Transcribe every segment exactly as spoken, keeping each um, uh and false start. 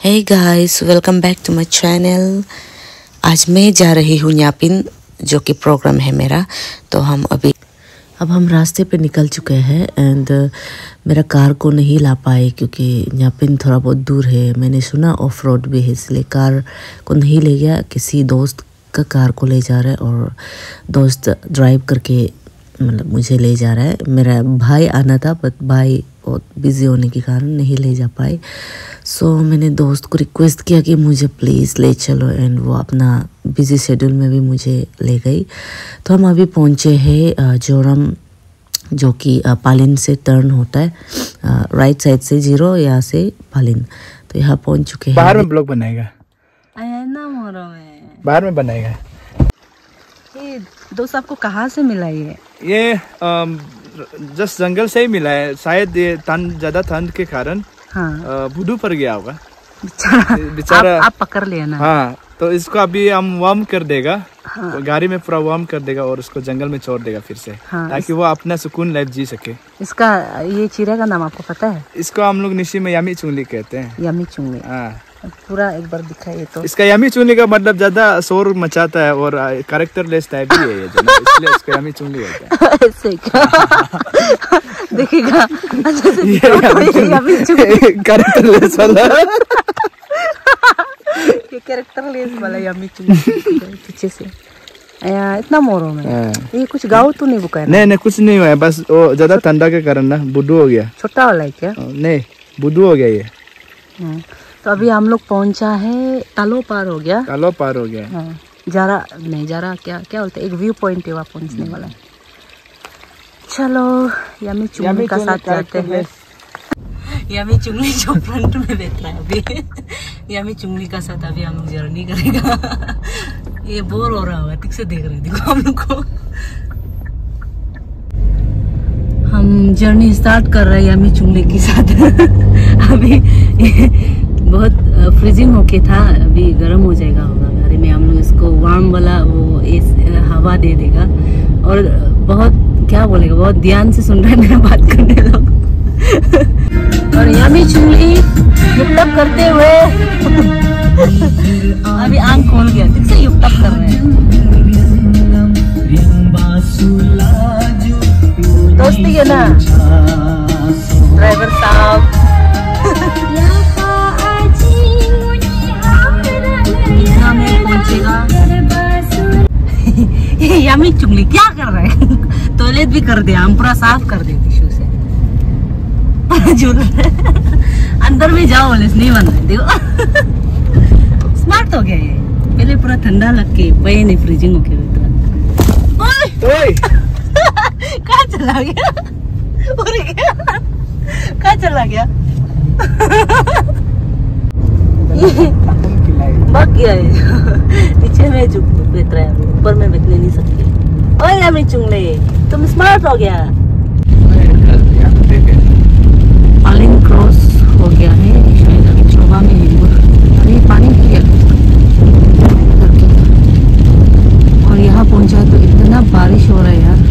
Hey guys, welcome back to my channel. आज मैं जा रही हूँ न्यापिन, जो कि प्रोग्राम है मेरा। तो हम अभी अब हम रास्ते पे निकल चुके हैं एंड uh, मेरा कार को नहीं ला पाए क्योंकि न्यापिन थोड़ा बहुत दूर है। मैंने सुना ऑफ रोड भी है, इसलिए कार को नहीं ले गया। किसी दोस्त का कार को ले जा रहा है और दोस्त ड्राइव करके मतलब मुझे ले जा रहा है। मेरा भाई आना था बट भाई बहुत बिज़ी होने के कारण नहीं ले जा पाए। सो so, मैंने दोस्त को रिक्वेस्ट किया कि मुझे प्लीज़ ले चलो एंड वो अपना बिज़ी शेड्यूल में भी मुझे ले गई। तो हम अभी पहुँचे हैं जोरम, जो कि पालिन से टर्न होता है, राइट साइड से जीरो, यहाँ से पालिन। तो यहाँ पहुँच चुके हैं। बाहर में ब्लॉग बनाएगा, में बाहर में बनाएगा। ये दोस्त आपको कहाँ से मिला ये? ये जस्ट जंगल से ही मिला है। शायद ये ठंड ज्यादा ठंड के कारण हाँ। बुद्धू पर गया होगा बेचारा। आप, आप पकड़ लिया ना। हाँ, तो इसको अभी हम वार्म कर देगा। हाँ। गाड़ी में पूरा वार्म कर देगा और उसको जंगल में छोड़ देगा फिर से। हाँ, ताकि वो अपना सुकून लाइफ जी सके। इसका ये चिड़िया का नाम आपको पता है? इसको हम लोग निशी में यामी चुंगली कहते हैं। यामी चुंगली। हाँ, पूरा एक बार दिखाइए तो। इसका यामी चुंगली का मतलब ज्यादा शोर मचाता है और कैरेक्टरलेस टाइप भी है ये, इसलिए इसको यामी चुंगली कहते हैं। ऐसे क्या? देखिएगा कैरेक्टरलेस वाला ये कैरेक्टरलेस वाला यामी चुंगली पीछे से आया। इतना मोरो में ये कुछ गाँव तो नहीं बुका? नहीं नहीं, कुछ नहीं हुआ है, बस वो ज्यादा ठंडा के कारण ना बुद्धू हो गया। छोटा वाला है क्या? नहीं, बुद्धू हो गया ये। तो अभी हम लोग पहुंचा है, तालो पार हो गया। तालो पार हो गया। हाँ, जारा नहीं, जारा क्या क्या बोलते हैं, एक व्यू पॉइंट है वहाँ पहुंचने वाला है। चलो यामी चुंगली का साथ जाते हैं। यामी चुंगली जो फ्रंट में बैठ रहा है अभी यामी चुंगली का साथ अभी हम लोग जर्नी करेगा। ये बोर हो रहा होगा, ठीक से देख रहे हैं, देखो हम लोग को। हम जर्नी स्टार्ट कर रहे हैं यामी चुंगली के साथ। अभी बहुत फ्रीजिंग होके था, अभी गर्म हो जाएगा होगा गाड़ी में। हम लोग इसको वार्म वाला वो इस हवा दे देगा और बहुत क्या बोलेगा, बहुत ध्यान से सुन रहे हैं मेरा बात करने लोग। और यामी चुंगली युक्तक करते हुए अभी आंख खोल गया, ठीक से युक्तक कर रहे हैं। दोस्ती है ना ड्राइवर साहब। यामी चुंगली क्या कर रहे हैं? टॉयलेट भी कर दिया, हम पूरा साफ कर दे टिश्यू से। अंदर में जाओ बोले नहीं बन रहे, देखो स्मार्ट हो गया ये। पहले पूरा ठंडा लग के पे नहीं फ्रीजिंग हो गया। कहाँ चला गया? कहाँ चला गया? भाग गया है। नीचे में जो बैठ रहा है, ऊपर में बैठने नहीं सकते। ओए यामी चुंगली, तुम स्मार्ट हो गया। पालिन क्रॉस हो गया है, शायद अभी चोबा में है। अभी पानी किया और यहाँ पहुंचा तो इतना बारिश हो रहा है यार।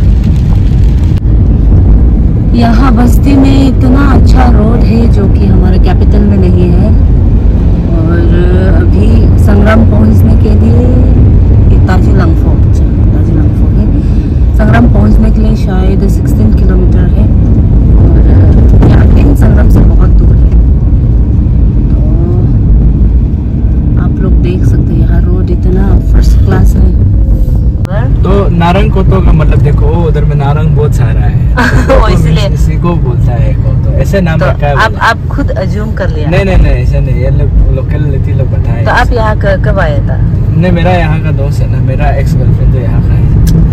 यहाँ बस्ती में इतना अच्छा रोड है जो कि हमारे कैपिटल में नहीं है। और अभी संग्राम पहुंचने के लिए ताजी लंगफो ताजी लंगफो है। संग्राम पहुंचने के लिए शायद सोलह किलोमीटर है और यहाँ संग्राम से बहुत दूर है। तो आप लोग देख सकते हैं यहाँ रोड इतना फर्स्ट क्लास है। तो नारंग कोतो का मतलब देखो, उधर में नारंग बहुत सारा है। वो इसलिए इसी को बोलता है कोतो, ऐसे नाम तो रखा है। आप आप खुद अज्यूम कर लिया? नहीं नहीं नहीं, ऐसे नहीं, ये लोग लोकल लेती लोग बताए। तो आप यहाँ कब आया था? नहीं, मेरा यहाँ का दोस्त है ना, मेरा एक्स गर्लफ्रेंड तो यहाँ का है।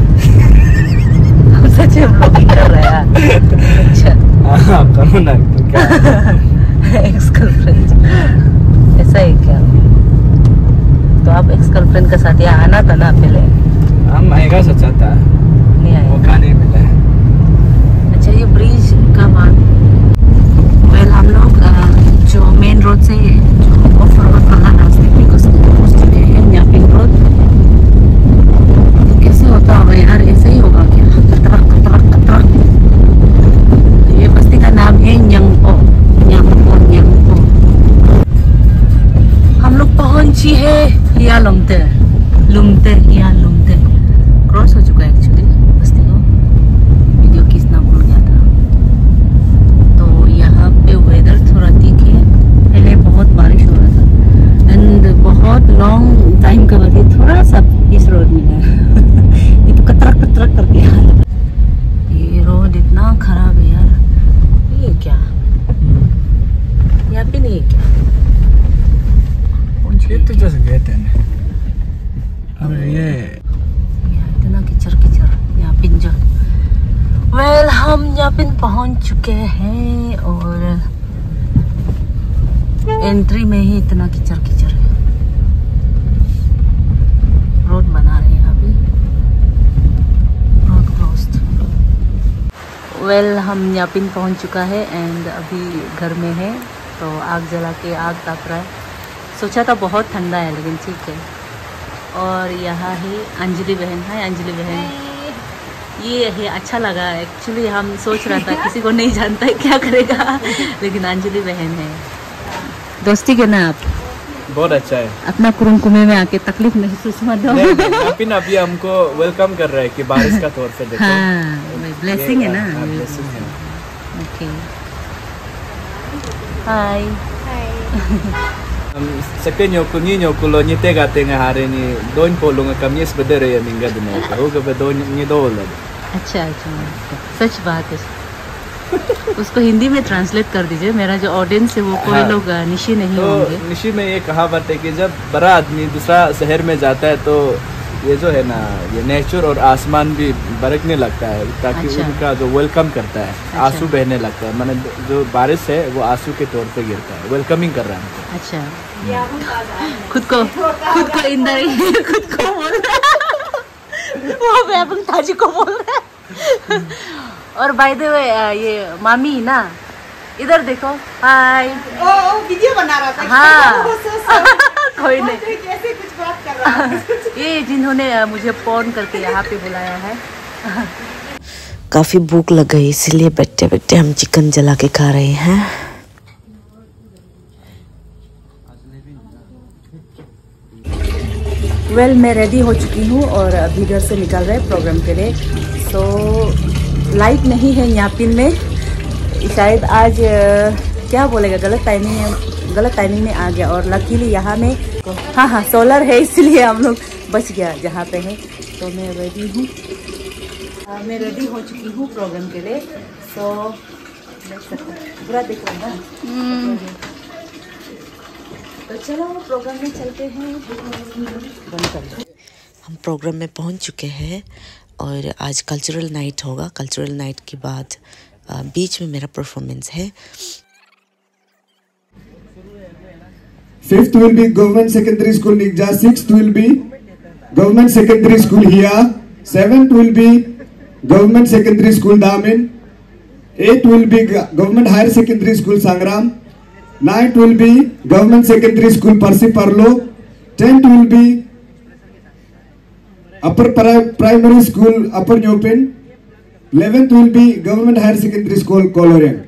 सच में ब्लॉगिंग कर रहा है? अच्छा हाँ, करो ना तो क्या। एक्स गर्लफ्रेंड ऐसा है क्या? तो आप एक्स गर्लफ्रेंड के साथ यहाँ आना था ना पहले? हम आएगा सोचा था, नहीं आया, मौका नहीं मिला। अच्छा, ये ब्रिज का बात। वेल हम लोग जो मेन रोड से जो ऑफ रोड वाला रास्ते पे पहुंच चुके हैं, न्यापिन रोड। कैसे होता होगा यार, ऐसे ही होगा क्या? खतरा खतरा खतरा। ये बस्ती का नाम है न्यांगपो, न्यांगपो न्यांगपो। यहाँ लुमते लुमते यहाँ लुमते क्रॉस हो चुका है एक्चुअली बस्ती को। वीडियो खींचना भूल गया था। तो यहाँ पे वेदर थोड़ा ठीक है। पहले बहुत बारिश हो रहा था एंड बहुत लॉन्ग टाइम के बाद थोड़ा सा इस रोड मिला ये तो कतरा कतरा करके यार ये रोड इतना खराब है यार। ये क्या यहाँ पे नहीं है क्या? ये तो जैसे गेट है ना। अरे ये इतना किचर किचर यहाँ पिंजर। वेल हम यहाँ पे पहुंच चुके हैं और एंट्री में ही इतना किचर किचर है। रोड बना रहे हैं अभी। Road closed. वेल हम यहाँ पे पहुंच चुका है एंड अभी घर में है तो आग जला के आग ताप रहा है। सोचा था बहुत ठंडा है लेकिन ठीक है। और यहाँ ही अंजलि बहन है। अंजलि बहन ये है अच्छा लगा एक्चुअली। हम सोच रहा था किसी को नहीं जानता है क्या करेगा लेकिन अंजलि बहन है। दोस्ती के ना आप बहुत अच्छा है। अपना कुरुकुमे में आके तकलीफ महसूस मत दो। नहीं अभी हमको वेलकम कर रहा है कि बारिश का तौर पे देखो। हाँ ब्लेसिंग है ना। ब्लेसिंग है। Okay hi Sake nyoku ni nyoku lo nyite gate nga hari ni doin polunga kami sebedere ya mingga dina ko ho ke doin ni dol। अच्छा अच्छा सच बात है। उसको हिंदी में ट्रांसलेट कर दीजिए। मेरा जो ऑडियंस है वो कोई हाँ। लोग निशी नहीं तो होंगे। निशी में ये कहावत है कि जब बड़ा आदमी दूसरा शहर में जाता है तो ये जो है ना ये नेचर और आसमान भी बरकने लगता है ताकि अच्छा। उनका जो वेलकम करता है अच्छा। आंसू बहने लगता है। माने जो बारिश है वो आंसू के तौर पे गिरता है। वेलकमिंग कर रहा है हमको। अच्छा खुद को खुद को इंदर खुद को बोल रहा वो बेबन ताजी को बोल रहा है। और बाय द वे ये मामी ना इधर देखो। हाय ओ ओ वीडियो बना रहा था। हाँ कोई नहीं कैसे कुछ बात कर रहा है। ये जिन्होंने मुझे फोन करके यहाँ पे बुलाया है। काफ़ी भूख लग गई इसीलिए बैठे बैठे हम चिकन जला के खा रहे हैं। वेल well, मैं रेडी हो चुकी हूँ और अभी घर से निकल रहे प्रोग्राम के लिए। सो लाइट नहीं है न्यापिन में। शायद आज क्या बोलेगा गलत टाइमिंग है गलत टाइमिंग में आ गया। और लकीली यहाँ में हाँ हाँ सोलर है इसलिए हम लोग बच गया जहाँ पे है। तो मैं रेडी हूँ। मैं रेडी हो चुकी हूँ प्रोग्राम के लिए। सो पूरा देख रहा हूँ। तो चलो प्रोग्राम में चलते हैं। बंद कर दो। हम प्रोग्राम में पहुंच चुके हैं और आज कल्चरल नाइट होगा। कल्चरल नाइट के बाद आ, बीच में मेरा परफॉर्मेंस है। Fifth will be Government Secondary School Nikja. Sixth will be Government Secondary School here. Seventh will be Government Secondary School Damin. Eighth will be Government Higher Secondary School Sangram. Ninth will be Government Secondary School Parsi Parlo. Tenth will be Upper Primary School Upper Nyopin. Eleventh will be Government Higher Secondary School Colorian.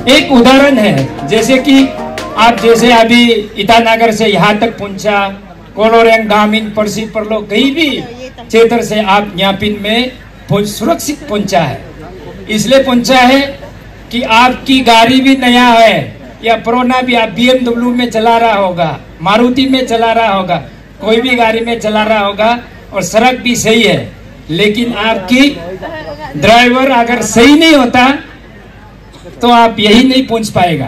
एक उदाहरण है, जैसे कि आप जैसे अभी ईटानगर से यहाँ तक पहुंचा, कोलोरियांग, दामिन, परसी, परलो, कहीं भी क्षेत्र से आप न्यापिन में सुरक्षित पहुंचा है। इसलिए पहुंचा है कि आपकी गाड़ी भी नया है या पुराना भी, आप बीएमडब्ल्यू में चला रहा होगा, मारुति में चला रहा होगा, कोई भी गाड़ी में चला रहा होगा और सड़क भी सही है, लेकिन आपकी ड्राइवर अगर सही नहीं होता तो आप यही नहीं पहुंच पाएगा।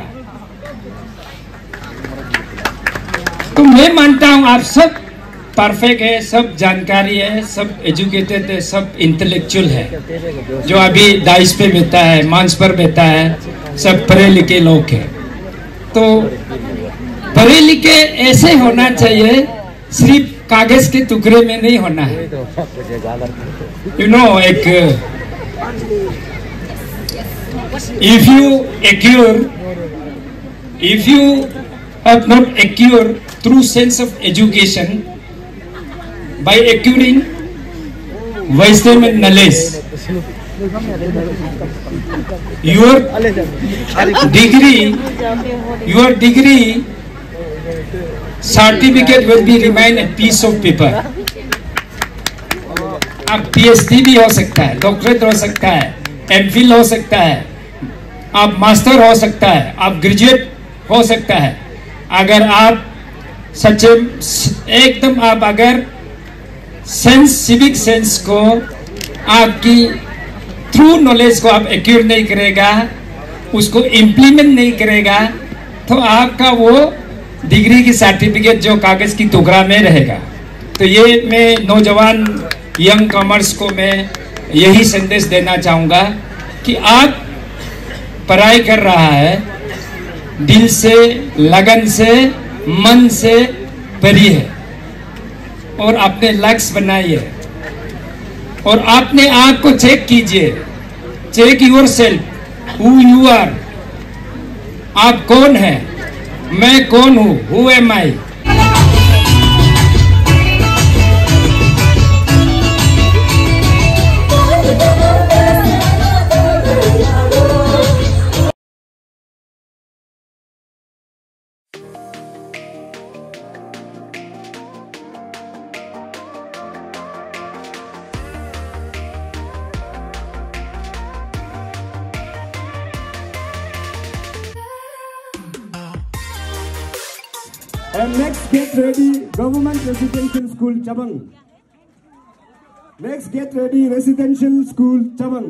तो मैं मानता हूं आप सब परफेक्ट है, सब जानकारी है, सब एजुकेटेड है, सब इंटेलेक्चुअल है। जो अभी डाइस पे बैठा है, मंच पर बैठा है, सब पढ़े लिखे लोग हैं। तो पढ़े लिखे ऐसे होना चाहिए, सिर्फ कागज के टुकड़े में नहीं होना है। यू नो, एक if you acquire if you have not acquire through sense of education by acquiring wisdom and knowledge, your degree your degree certificate will be remain a piece of paper. आप PhD भी हो सकता है, doctorate हो सकता है, MPhil हो सकता है, आप मास्टर हो सकता है, आप ग्रेजुएट हो सकता है। अगर आप सच्चे एकदम आप अगर सेंस, सिविक सेंस को, आपकी थ्रू नॉलेज को आप एक्यूर नहीं करेगा, उसको इम्प्लीमेंट नहीं करेगा, तो आपका वो डिग्री की सर्टिफिकेट जो कागज की टुकड़ा में रहेगा। तो ये मैं नौजवान यंग कॉमर्स को मैं यही संदेश देना चाहूँगा कि आप पढ़ाई कर रहा है, दिल से, लगन से, मन से पढ़िए और अपने लक्ष्य बनाइए और अपने आप को चेक कीजिए। Check yourself, who you are, आप कौन है, मैं कौन हूं, who am I. And next, get ready, Government Residential School, Chabang. Next, get ready, Residential School, Chabang.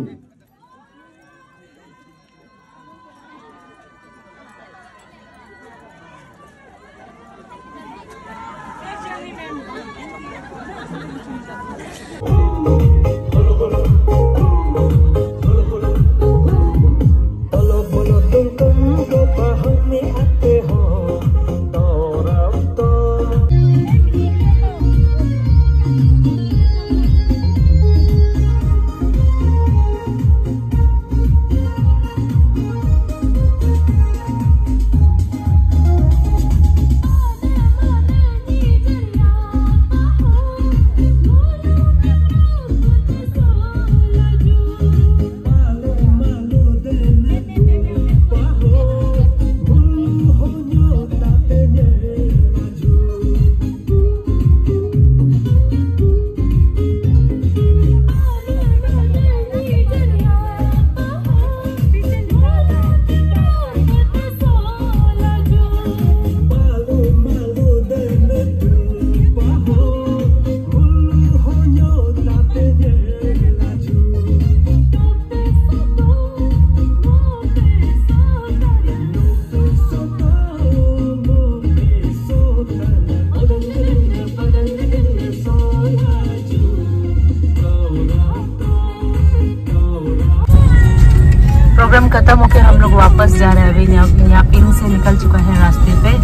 Programme खत्म होके हम लोग वापस जा रहे हैं। अभी न्यापिन से निकल चुका है रास्ते पे।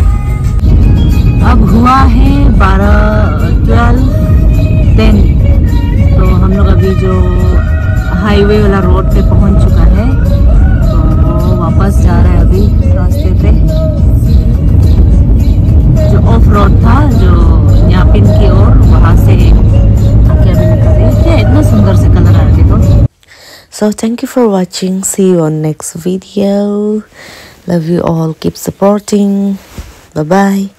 अब हुआ है बारह ट्वेल्व टेन, तो हम लोग अभी जो हाईवे वाला रोड पे पहुंच चुका है, तो वापस जा रहे हैं अभी रास्ते पे। जो ऑफ रोड था जो न्यापिन की ओर, वहाँ से आके अभी निकल रहे हैं। क्या इतना सुंदर से कलर आ रहे, देखो। So thank you for watching. See you on next video. Love you all. Keep supporting. Bye bye.